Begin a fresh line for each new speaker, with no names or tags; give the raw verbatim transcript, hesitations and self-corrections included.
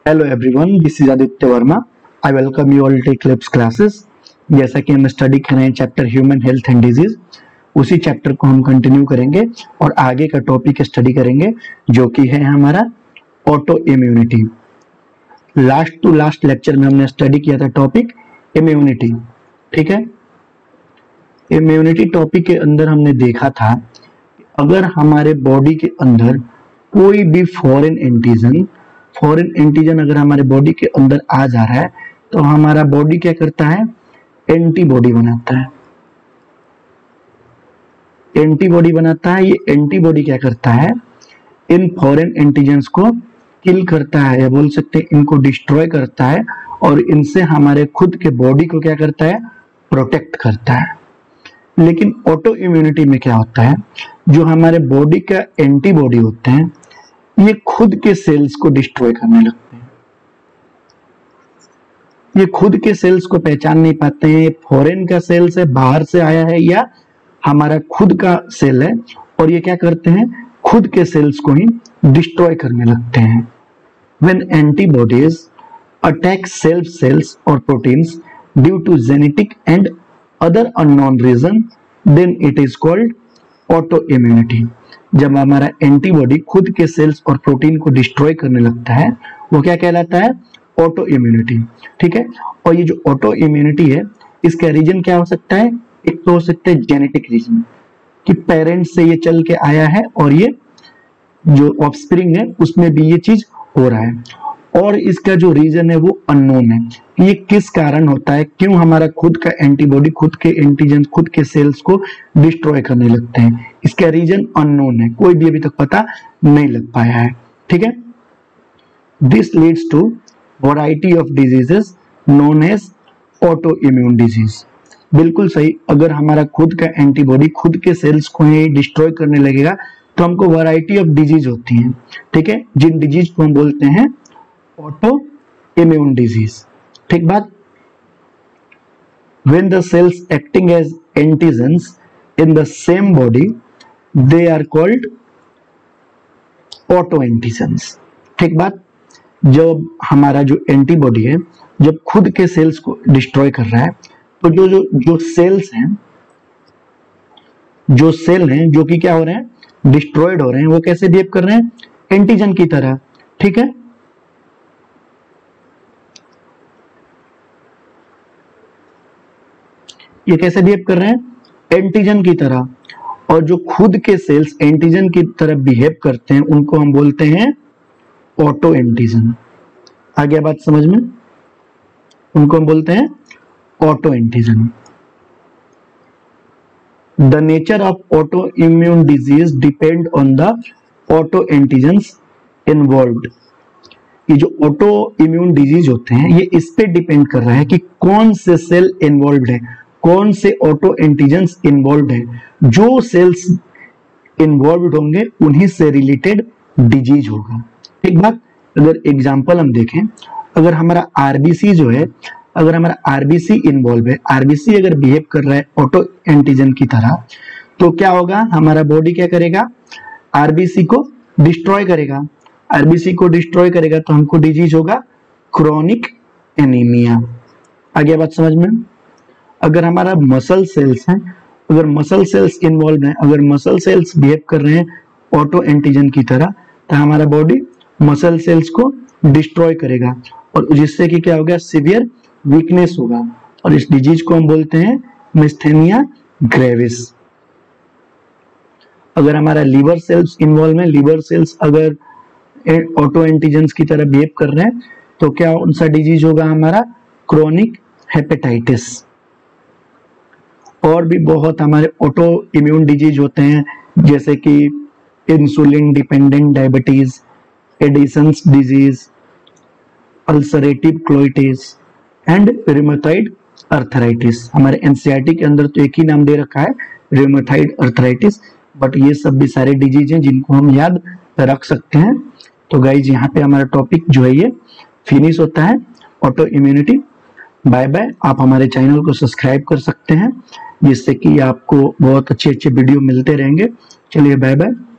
Hello everyone, this is Aditya Verma. I welcome you all Tech Clips classes. जैसा कि हम study कर रहे हैं chapter human health and disease, उसी चैप्टर को हम कंटिन्यू करेंगे और आगे का टॉपिक स्टडी करेंगे जो कि है हमारा auto immunity. Last to last lecture में हमने स्टडी किया था टॉपिक इम्यूनिटी, ठीक है। इम्यूनिटी टॉपिक के अंदर हमने देखा था अगर हमारे बॉडी के अंदर कोई भी फॉरेन एंटीजन फॉरेन एंटीजन अगर हमारे बॉडी के अंदर आ जा रहा है तो हमारा बॉडी क्या करता है, एंटीबॉडी बनाता है। एंटीबॉडी बनाता है। ये एंटीबॉडी क्या करता है, इन फॉरेन एंटीजन्स को किल करता है, या बोल सकते हैं इनको डिस्ट्रॉय करता है, और इनसे हमारे खुद के बॉडी को क्या करता है, प्रोटेक्ट करता है। लेकिन ऑटो इम्यूनिटी में क्या होता है, जो हमारे बॉडी का एंटीबॉडी होते हैं ये खुद के सेल्स को डिस्ट्रॉय करने लगते हैं। ये खुद के सेल्स को पहचान नहीं पाते हैं फॉरेन का सेल्स है, बाहर से आया है, या हमारा खुद का सेल है, और ये क्या करते हैं, खुद के सेल्स को ही डिस्ट्रॉय करने लगते हैं। When antibodies attack self cells or proteins due to genetic and other unknown reason, then it is called autoimmunity। जब हमारा एंटीबॉडी खुद के सेल्स और प्रोटीन को डिस्ट्रॉय करने लगता है वो क्या कहलाता है, ऑटो इम्यूनिटी, ठीक है। और ये जो ऑटो इम्यूनिटी है इसका रीजन क्या हो सकता है, एक तो हो सकता है जेनेटिक रीजन कि पेरेंट्स से ये चल के आया है और ये जो ऑफस्प्रिंग है उसमें भी ये चीज हो रहा है, और इसका जो रीजन है वो अननोन है कि ये किस कारण होता है, क्यों हमारा खुद का एंटीबॉडी खुद के एंटीजन खुद के सेल्स को डिस्ट्रॉय करने लगते हैं। इसका रीजन अननोन है, कोई भी अभी तक पता नहीं लग पाया है, ठीक है। This leads to variety of diseases known as auto immune disease. बिल्कुल सही, अगर हमारा खुद का एंटीबॉडी खुद के सेल्स को ही डिस्ट्रॉय करने लगेगा तो हमको वैरायटी ऑफ डिजीज होती हैं, ठीक है, जिन डिजीज को हम बोलते हैं ऑटो इम्यून डिजीज, ठीक बात। When the cells acting as antigens in the same body, they are called autoantigens, ठीक बात। जब हमारा जो एंटीबॉडी है जब खुद के सेल्स को डिस्ट्रॉय कर रहा है तो जो जो जो सेल्स हैं जो सेल हैं जो कि क्या हो रहे हैं, डिस्ट्रॉयड हो रहे हैं, वो कैसे बिहेव कर रहे हैं, एंटीजन की तरह, ठीक है। ये कैसे बिहेव कर रहे हैं, एंटीजन की तरह, और जो खुद के सेल्स एंटीजन की तरह बिहेव करते हैं उनको हम बोलते हैं ऑटो एंटीजन। आ गया बात समझ में, उनको हम बोलते हैं auto antigen. The nature of auto immune disease depend on the auto antigens involved. ये जो ऑटो इम्यून डिजीज होते हैं ये इस पे डिपेंड कर रहा है कि कौन से सेल इन्वॉल्व्ड है, कौन से ऑटो एंटीजन्स इन्वॉल्व्ड है। जो सेल्स इन्वॉल्व्ड होंगे उन्हीं से रिलेटेड डिजीज होगा, ठीक बात। अगर एग्जांपल हम देखें, अगर हमारा आरबीसी जो है, अगर हमारा आरबीसी इन्वॉल्व है, आरबीसी अगर बिहेव कर रहा है ऑटो एंटीजन की तरह, तो क्या होगा, हमारा बॉडी क्या करेगा, आरबीसी को डिस्ट्रॉय करेगा। आरबीसी को डिस्ट्रॉय करेगा तो हमको डिजीज होगा क्रोनिक एनीमिया। आ गया बात समझ में। अगर हमारा मसल सेल्स हैं, अगर मसल सेल्स इन्वॉल्व हैं, अगर मसल सेल्स बिहेव कर रहे हैं ऑटो एंटीजन की तरह, तो हमारा बॉडी मसल सेल्स को डिस्ट्रॉय करेगा, और जिससे कि क्या होगा, सीवियर वीकनेस होगा, और इस डिजीज को हम बोलते हैं मिस्थेनिया ग्रेविस। अगर हमारा लीवर सेल्स इन्वॉल्व है, लीवर सेल्स अगर ऑटो एंटीजन्स की तरह बिहेव कर रहे हैं तो क्या उनसा डिजीज होगा हमारा क्रोनिक हेपेटाइटिस। और भी बहुत हमारे ऑटो इम्यून डिजीज होते हैं, जैसे कि insulin dependent diabetes, Addison's disease, ulcerative colitis and rheumatoid arthritis. हमारे एनसीईआरटी के अंदर तो एक ही नाम दे रखा है, रिमेटॉइड अर्थराइटिस, बट ये सब भी सारे डिजीज हैं जिनको हम याद रख सकते हैं। तो गाइज यहाँ पे हमारा टॉपिक जो है ये फिनिश होता है, ऑटो इम्यूनिटी। Bye bye. आप हमारे चैनल को सब्सक्राइब कर सकते हैं जिससे कि आपको बहुत अच्छे अच्छे वीडियो मिलते रहेंगे। चलिए बाय बाय।